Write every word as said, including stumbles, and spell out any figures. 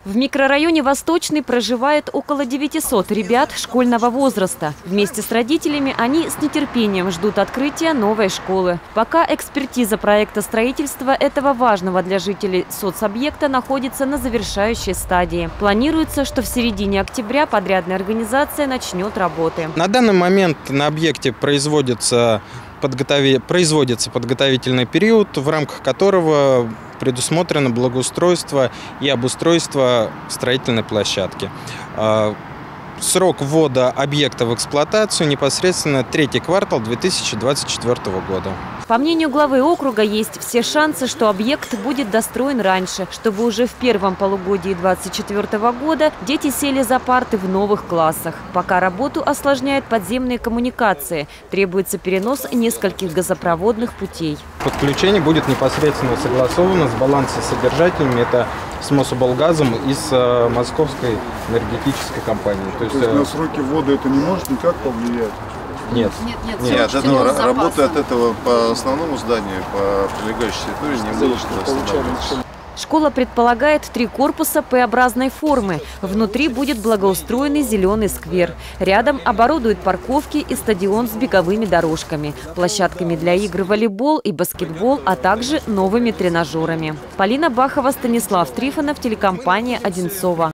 В микрорайоне Восточный проживает около девятисот ребят школьного возраста. Вместе с родителями они с нетерпением ждут открытия новой школы. Пока экспертиза проекта строительства этого важного для жителей соцобъекта находится на завершающей стадии. Планируется, что в середине октября подрядная организация начнет работы. На данный момент на объекте производится, подготови... производится подготовительный период, в рамках которого предусмотрено благоустройство и обустройство строительной площадки. Срок ввода объекта в эксплуатацию непосредственно третий квартал две тысячи двадцать четвёртого года. По мнению главы округа, есть все шансы, что объект будет достроен раньше, чтобы уже в первом полугодии две тысячи двадцать четвёртого года дети сели за парты в новых классах. Пока работу осложняют подземные коммуникации. Требуется перенос нескольких газопроводных путей. Подключение будет непосредственно согласовано с балансосодержателями. Это с Мособлгазом и с э, Московской энергетической компанией. То есть, То есть на сроки ввода это не может никак повлиять? Нет. Нет, нет, нет, от этого, работы от этого по основному зданию, по прилегающей территории не будет останавливаться. Школа предполагает три корпуса П-образной формы. Внутри будет благоустроенный зеленый сквер. Рядом оборудуют парковки и стадион с беговыми дорожками, площадками для игр в волейбол и баскетбол, а также новыми тренажерами. Полина Бахова, Станислав Трифонов, телекомпания «Одинцово».